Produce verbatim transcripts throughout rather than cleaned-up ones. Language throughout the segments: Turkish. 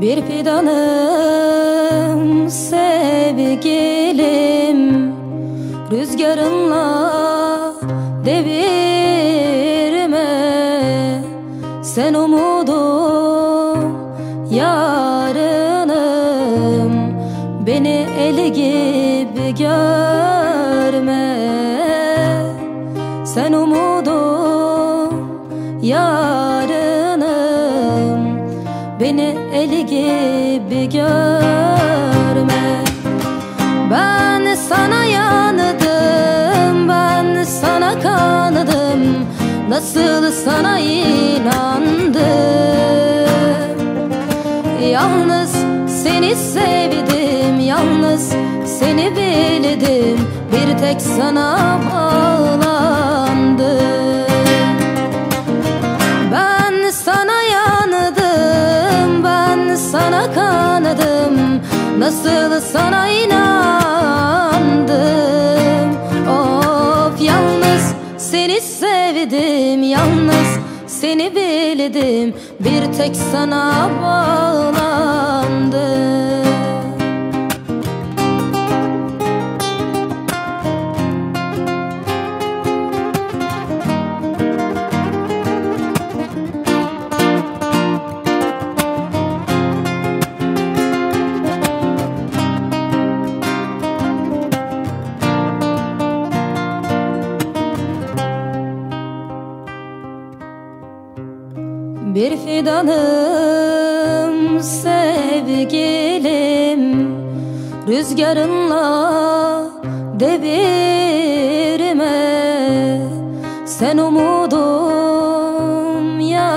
Bir fidanım sevgilim, rüzgarınla devirme. Sen umudum, yarınım, beni eli gibi görme. Sen umudum, yarınım, beni eli gibi görme. Ben sana yandım, ben sana kanadım, nasıl sana inandım. Yalnız seni sevdim, yalnız seni bildim, bir tek sana bağlandım. Ben sana yandım, ben sana kanadım, nasıl sana inandım. Of, yalnız seni sevdim, yalnız seni bildim, bir tek sana bağlandım. Bir fidanım sevgilim, rüzgarınla devirme. Sen umudum,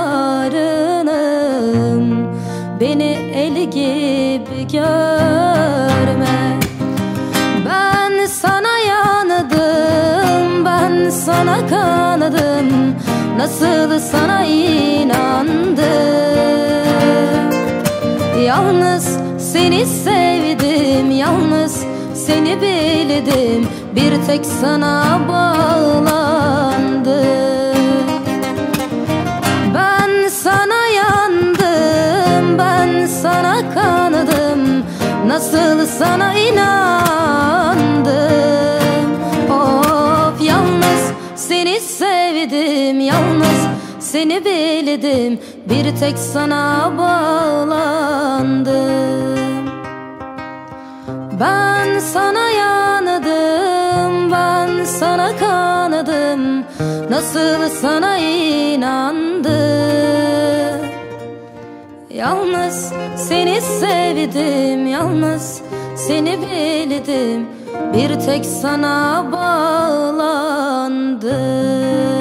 yarınım, beni eli gibi görme. Ben sana yandım, ben sana kanadım, nasıl sana inandım. Yalnız seni sevdim, yalnız seni bildim, bir tek sana bağlandım. Ben sana yandım, ben sana kanadım, nasıl sana inandım. Of, yalnız seni sevdim, yalnız seni bildim, bir tek sana bağlandım. Ben sana yandım, ben sana kanadım, nasıl sana inandım. Yalnız seni sevdim, yalnız seni bildim, bir tek sana bağlandım.